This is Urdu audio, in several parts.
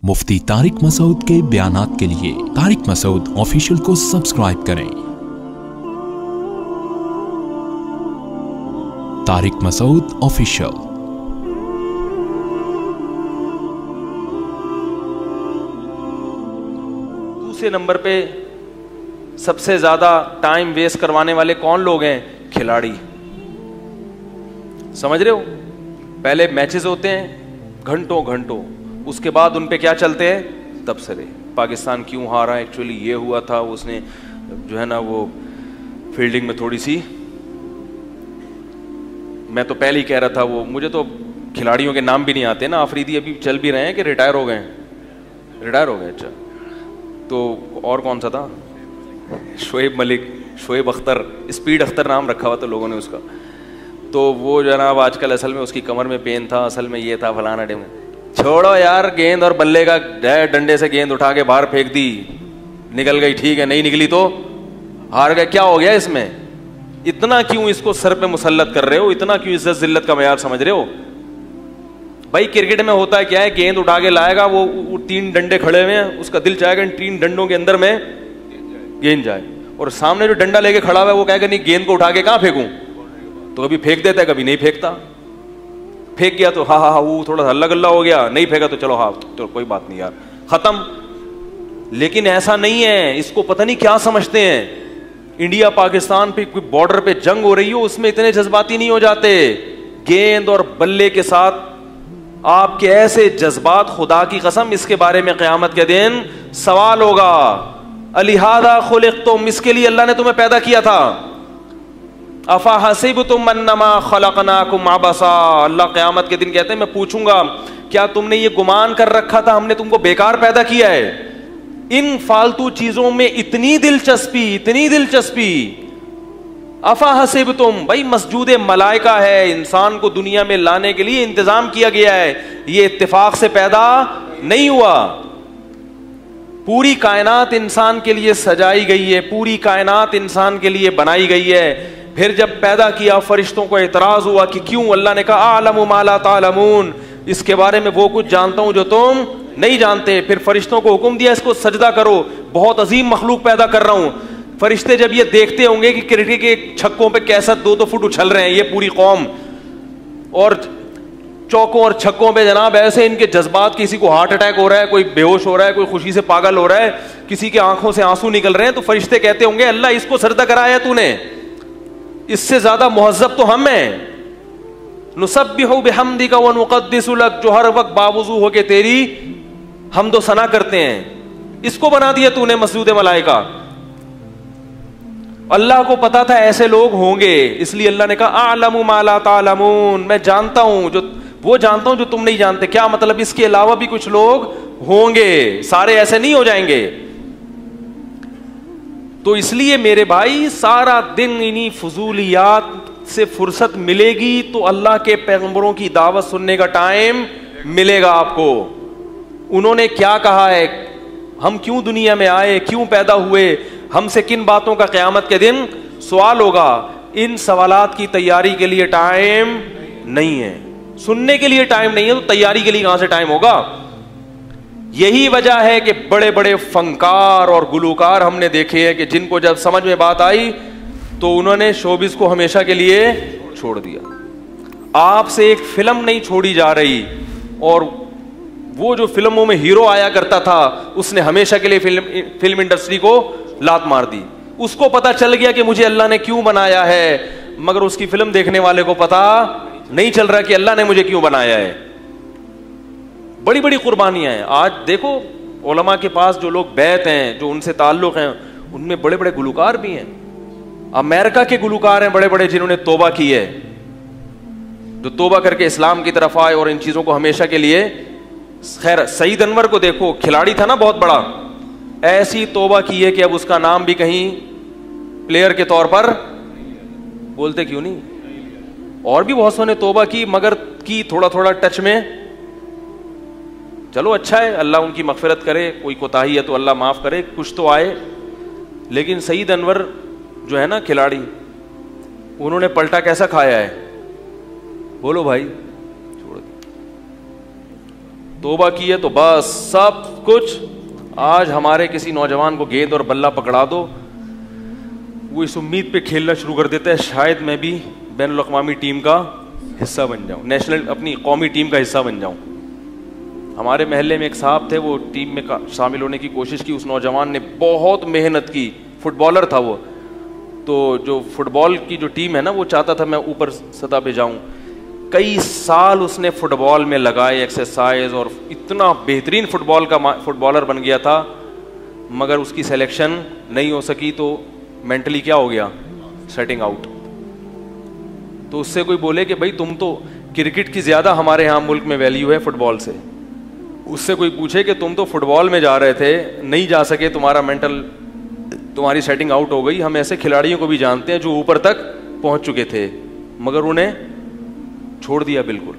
मुफ्ती तारिक मसूद के बयानात के लिए तारिक मसूद ऑफिशियल को सब्सक्राइब करें। तारिक मसूद ऑफिशियल। दूसरे नंबर पे सबसे ज्यादा टाइम वेस्ट करवाने वाले कौन लोग हैं? खिलाड़ी। समझ रहे हो? पहले मैचेस होते हैं घंटों घंटों, उसके बाद उन पे क्या चलते हैं? तबसरे। पाकिस्तान क्यों हारा, एक्चुअली ये हुआ था, उसने जो है ना वो फील्डिंग में थोड़ी सी, मैं तो पहले ही कह रहा था, वो मुझे तो खिलाड़ियों के नाम भी नहीं आते ना। आफरीदी अभी चल भी रहे हैं कि रिटायर हो गए? रिटायर हो गए, अच्छा। तो और कौन सा था? शोएब मलिक, शोएब अख्तर, स्पीड अख्तर नाम रखा हुआ था लोगों ने उसका। तो वो जनाब आजकल असल में उसकी कमर में पेन था, असल में ये था फलाना डेम। छोड़ो यार, गेंद और बल्ले का डंडे से गेंद उठा के बाहर फेंक दी, निकल गई, ठीक है, नहीं निकली तो हार गए। क्या हो गया इसमें? इतना क्यों इसको सर पे मुसल्लत कर रहे हो? इतना क्यों इज्जत जिल्लत का मयार समझ रहे हो? भाई क्रिकेट में होता है क्या है, गेंद उठा के लाएगा, वो तीन डंडे खड़े हुए हैं, उसका दिल चाहेगा इन तीन डंडों के अंदर में गेंद जाए, और सामने जो डंडा लेके खड़ा हुआ है वो कहेगा नहीं, गेंद को उठा के कहां फेंकूं? तो कभी फेंक देता है, कभी नहीं फेंकता। फेंक गया तो हा वो थोड़ा हल्ला गल्ला हो गया, नहीं फेंका तो चलो हाँ तो कोई बात नहीं यार, खत्म। लेकिन ऐसा नहीं है, इसको पता नहीं क्या समझते हैं। इंडिया पाकिस्तान पे कोई बॉर्डर पे जंग हो रही हो, उसमें इतने जज्बाती नहीं हो जाते। गेंद और बल्ले के साथ आपके ऐसे जज्बात, खुदा की कसम, इसके बारे में क़यामत के दिन सवाल होगा। अलिहादा खुलिक़्तुम, इसके लिए अल्लाह ने तुम्हें पैदा किया था। अफा हसिबतुम अन्नमा खलक़नाकुम अबसा, अल्लाह क़यामत के दिन कहते हैं मैं पूछूंगा क्या तुमने ये गुमान कर रखा था हमने तुमको बेकार पैदा किया है? इन फालतू चीजों में इतनी दिलचस्पी, इतनी दिलचस्पी। अफा हसिबतुम, भाई मसजूद मलाइका है, इंसान को दुनिया में लाने के लिए इंतजाम किया गया है, ये इत्तेफाक से पैदा नहीं हुआ। पूरी कायनात इंसान के लिए सजाई गई है, पूरी कायनात इंसान के लिए बनाई गई है। फिर जब पैदा किया, फरिश्तों को एतराज हुआ कि क्यों? अल्लाह ने कहा आलमु मा ला तालमून, इसके बारे में वो कुछ जानता हूं जो तुम नहीं जानते। फिर फरिश्तों को हुक्म दिया इसको सजदा करो, बहुत अजीम मखलूक पैदा कर रहा हूं। फरिश्ते जब ये देखते होंगे कि क्रिकेट के छक्कों पे कैसा 2-2 फुट उछल रहे हैं ये पूरी कौम, और चौकों और छक्कों पे जनाब ऐसे इनके जज्बात, किसी को हार्ट अटैक हो रहा है, कोई बेहोश हो रहा है, कोई खुशी से पागल हो रहा है, किसी के आंखों से आंसू निकल रहे हैं, तो फरिश्ते कहते होंगे अल्लाह इसको सजदा कराया तूने, इससे ज्यादा मुहज्जब तो हम हैं। नुसब्बिहु बिहम्दिका व नुक़द्दिसु लक, जो हर वक्त बावजू हो के तेरी हमदो सना करते हैं, इसको बना दिया तूने मसजूद मलाइका। अल्लाह को पता था ऐसे लोग होंगे, इसलिए अल्लाह ने कहा आलमु मा ला तालमून, मैं जानता हूं जो वो जानता हूं जो तुम नहीं जानते। क्या मतलब? इसके अलावा भी कुछ लोग होंगे, सारे ऐसे नहीं हो जाएंगे। तो इसलिए मेरे भाई सारा दिन इन्हीं फजूलियात से फुर्सत मिलेगी तो अल्लाह के पैगंबरों की दावत सुनने का टाइम मिलेगा आपको। उन्होंने क्या कहा है, हम क्यों दुनिया में आए, क्यों पैदा हुए, हमसे किन बातों का क़यामत के दिन सवाल होगा। इन सवालात की तैयारी के लिए टाइम नहीं है, सुनने के लिए टाइम नहीं है, तो तैयारी के लिए कहां से टाइम होगा? यही वजह है कि बड़े बड़े फनकार और गुलूकार हमने देखे हैं कि जिनको जब समझ में बात आई तो उन्होंने शोबिस को हमेशा के लिए छोड़ दिया। आपसे एक फिल्म नहीं छोड़ी जा रही, और वो जो फिल्मों में हीरो आया करता था उसने हमेशा के लिए फिल्म इंडस्ट्री को लात मार दी। उसको पता चल गया कि मुझे अल्लाह ने क्यों बनाया है, मगर उसकी फिल्म देखने वाले को पता नहीं चल रहा कि अल्लाह ने मुझे क्यों बनाया है। बड़ी बड़ी कुर्बानियां हैं। आज देखो उलमा के पास जो लोग बैत हैं, जो उनसे ताल्लुक हैं, उनमें बड़े बड़े गुलूकार भी हैं। अमेरिका के गुलूकार हैं बड़े बड़े, जिन्होंने तौबा की है, जो तौबा करके इस्लाम की तरफ आए और इन चीजों को हमेशा के लिए। खैर सईद अनवर को देखो, खिलाड़ी था ना बहुत बड़ा, ऐसी तौबा की है कि अब उसका नाम भी कहीं प्लेयर के तौर पर बोलते क्यों नहीं। और भी बहुत सौ ने तौबा की, मगर की थोड़ा थोड़ा टच में। चलो अच्छा है, अल्लाह उनकी मगफिरत करे, कोई कोताही है तो अल्लाह माफ करे, कुछ तो आए। लेकिन सईद अनवर जो है ना खिलाड़ी, उन्होंने पलटा कैसा खाया है बोलो भाई? छोड़ दो। توبہ کی ہے تو بس سب کچھ. آج ہمارے کسی نوجوان کو گیند اور بلہ پکڑا دو, وہ اس امید پہ کھیلنا شروع کر دیتا ہے شاید میں بھی بین الاقوامی ٹیم کا حصہ بن جاؤں, نیشنل اپنی قومی ٹیم کا حصہ بن جاؤں. ہمارے محلے میں ایک صاحب تھے, وہ ٹیم میں شامل ہونے کی کوشش کی. اس نوجوان نے بہت محنت کی, فٹ بالر تھا وہ, تو جو فٹ بال کی جو ٹیم ہے نا, وہ چاہتا تھا میں اوپر سطح پہ جاؤں. کئی سال اس نے فٹ بال میں لگائے, ایکسرسائز, اور اتنا بہترین فٹ بالر بن گیا تھا, مگر اس کی سلیکشن نہیں ہو سکی. تو مینٹلی کیا ہو گیا, سیٹنگ آؤٹ. تو اس سے کوئی بولے کہ بھائی تم تو کرکٹ کی زیادہ ہمارے ہاں ملک میں ویلیو ہے فٹ بال سے. اس سے کوئی پوچھے کہ تم تو فٹ بال میں جا رہے تھے, نہیں جا سکے, تمہاری سیٹنگ آؤٹ ہو گئی. ہم ایسے کھلاڑیوں کو بھی جانتے ہیں جو اوپر تک پہنچ چکے تھے مگر انہیں چھوڑ دیا بالکل.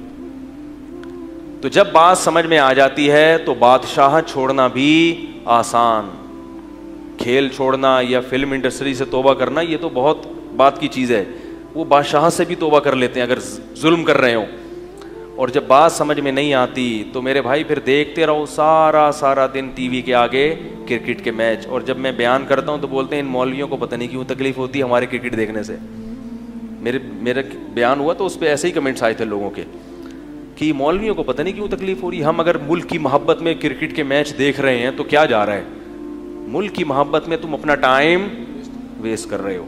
تو جب بات سمجھ میں آ جاتی ہے تو بادشاہ چھوڑنا بھی آسان, کھیل چھوڑنا یا فلم انڈسٹری سے توبہ کرنا یہ تو بہت بات کی چیز ہے. وہ بادشاہ سے بھی توبہ کر لیتے ہیں اگر ظلم کر رہے ہوں. اور جب بات سمجھ میں نہیں آتی تو میرے بھائی پھر دیکھتے رہو سارا دن ٹی وی کے آگے کرکٹ کے میچ. اور جب میں بیان کرتا ہوں تو بولتے ہیں ان مولویوں کو پتہ نہیں کیوں تکلیف ہوتی ہے ہمارے کرکٹ دیکھنے سے. میرا بیان ہوا تو اس پہ ایسے ہی کمنٹس آئے تھے لوگوں کے کہ مولویوں کو پتہ نہیں کیوں تکلیف ہو رہی. ہم اگر ملک کی محبت میں کرکٹ کے میچ دیکھ رہے ہیں تو کیا جا رہا ہے, ملک کی محبت میں تم اپنا ٹائم ویسٹ کر رہے ہو.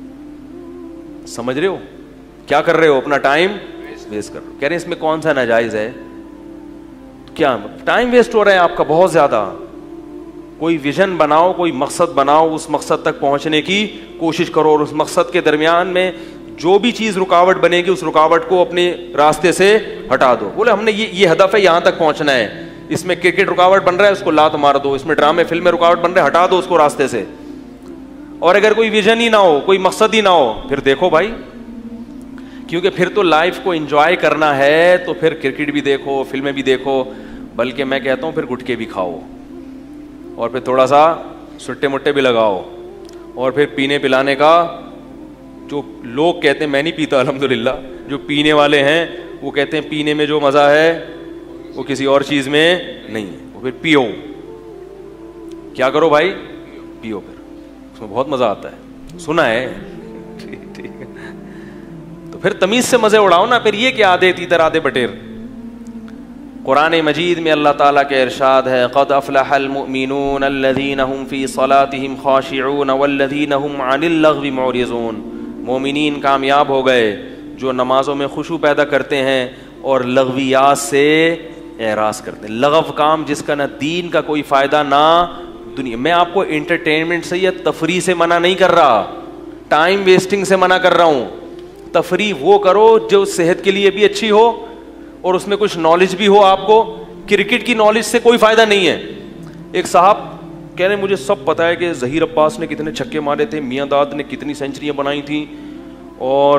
سمجھ رہے ہو کیا کر رہے ہو, اپنا ٹائم ویسٹ کر رہے ہو. کہہ رہے ہیں اس میں کون سا ناجائز ہے, کیا ٹائم ویسٹ ہو رہا ہے آپ کا بہت زیادہ. کوئی ویژن بناؤ, کوئی مقصد بناؤ, اس مقصد تک پہنچنے کی کوشش کرو, اور اس مقصد کے درمیان میں جو بھی چیز رکاوٹ بنے گی اس رکاوٹ کو اپنے راستے سے ہٹا دو. بولے ہم نے یہ ہدف ہے, یہاں تک پہنچنا ہے, اس میں کرکٹ رکاوٹ بن رہا ہے اس کو لات مار دو, اس میں ڈرامے فلمیں رکاوٹ بن رہے ہیں ہٹا دو اس کو راستے سے. اور اگر کوئی ویژن ہی نہ ہو, کوئی مقصد ہی نہ ہو, پھر دیکھو بھائی, کیونکہ پھر تو لائف کو انجوائے کرنا ہے تو پھر کرکٹ بھی دیکھو, فلمیں بھی دیکھو, بلکہ میں کہتا ہوں پھر گٹکے بھی کھاؤ, اور پھر تھوڑا سا سٹے مٹے بھی لگاؤ, اور پھر پینے پلانے کا جو لوگ کہتے ہیں, میں نہیں پیتا الحمدللہ, جو پینے والے ہیں وہ کہتے ہیں پینے میں جو مزہ ہے وہ کسی اور چیز میں نہیں ہے, وہ پھر پیو. کیا کرو بھائی, پیو, پھر اس میں بہت مزہ آتا ہے, سنا ہے. ٹھیک ہے, تو پھر تمیز سے مزے اڑاؤ نا. پھر یہ کیا آدھے تیتر آدھے بٹیر. قرآن مجید میں اللہ تعالیٰ کے ارشاد ہے, قد افلح المؤمنون الذین هم فی صلاتهم خاشعون والذین هم عن اللغو معرضون. مومنین کامیاب ہو گئے جو نمازوں میں خشوع پیدا کرتے ہیں اور لغویات سے اعراض کرتے ہیں. لغو کام جس کا نہ دین کا کوئی فائدہ نہ دنیا. میں آپ کو انٹرٹینمنٹ سے یا تفریح سے منع نہیں کر رہا, ٹائم ویسٹنگ سے منع کر رہا ہوں. تفریح وہ کرو جو صحت کے لیے بھی اچھی ہو اور اس میں کچھ نالج بھی ہو آپ کو. کرکٹ کی نالج سے کوئی فائدہ نہیں ہے. ایک صاحب کہہ رہے ہیں مجھے سب پتا ہے کہ ظہیر عباس نے کتنے چھکے مارے تھے, میاں داد نے کتنی سینچریاں بنائی تھیں, اور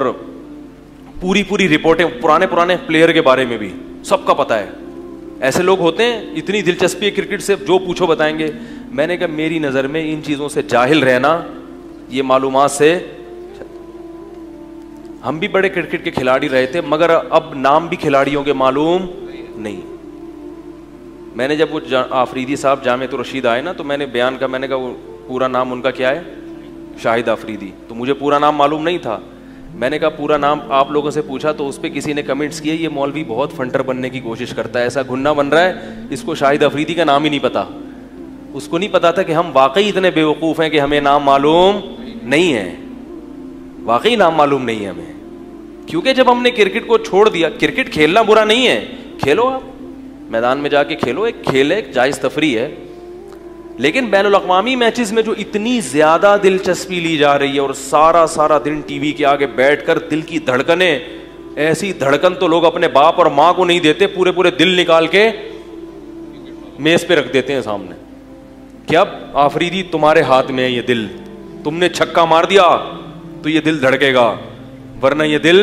پوری رپورٹیں پرانے پلیئر کے بارے میں بھی سب کا پتا ہے. ایسے لوگ ہوتے ہیں, اتنی دلچسپی ہے کرکٹ سے, جو پوچھو بتائیں گے. میں نے کہا میری نظر میں ان چیزوں سے جاہل رہنا یہ معلومات سے. ہم بھی بڑے کرکٹ کے کھلاڑی رہے تھے مگر اب نام بھی کھلاڑیوں کے معلوم نہیں. میں نے جب وہ آفریدی صاحب جامعۃ الرشید آئے نا تو میں نے بیان کا, میں نے کہا وہ پورا نام ان کا کیا ہے, شاہد آفریدی. تو مجھے پورا نام معلوم نہیں تھا. میں نے کہا پورا نام آپ لوگوں سے پوچھا تو اس پہ کسی نے کمنٹس کیے یہ مولوی بہت فنٹر بننے کی کوشش کرتا ہے, ایسا گھننا بن رہا ہے, اس کو شاہد آفریدی کا نام ہی نہیں پتا. اس کو نہیں پتا تھا کہ ہم واقعی اتنے بیوقوف ہیں کہ ہمیں نام معلوم نہیں ہے, واقعی نام معلوم نہیں ہے ہمیں. کیونکہ جب ہم نے کرکٹ کو چھوڑ دیا, کرکٹ کھیلنا برا نہیں ہے, کھیلو, آپ میدان میں جا کے کھیلو, ایک کھیل ہے, ایک جائز تفریح ہے. لیکن بین الاقوامی میچز میں جو اتنی زیادہ دلچسپی لی جا رہی ہے اور سارا دن ٹی وی کے آگے بیٹھ کر دل کی دھڑکنیں, ایسی دھڑکن تو لوگ اپنے باپ اور ماں کو نہیں دیتے, پورے دل نکال کے میز پہ رکھ دیتے ہیں سامنے کہ اب آفریدی تمہارے ہاتھ میں ہے یہ دل, تم نے چھکا مار دیا تو یہ دل دھڑکے گا, ورنہ یہ دل.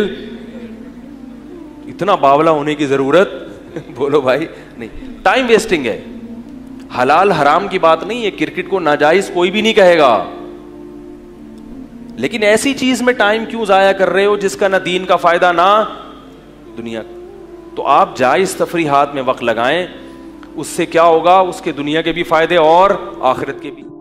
اتنا باولا ہونے کی ضرورت بولو بھائی نہیں. ٹائم ویسٹنگ ہے, حلال حرام کی بات نہیں ہے, کرکٹ کو ناجائز کوئی بھی نہیں کہے گا, لیکن ایسی چیز میں ٹائم کیوں ضائع کر رہے ہو جس کا نہ دین کا فائدہ نہ دنیا. تو آپ جائز تفریحات میں وقت لگائیں, اس سے کیا ہوگا, اس کے دنیا کے بھی فائدے اور آخرت کے بھی.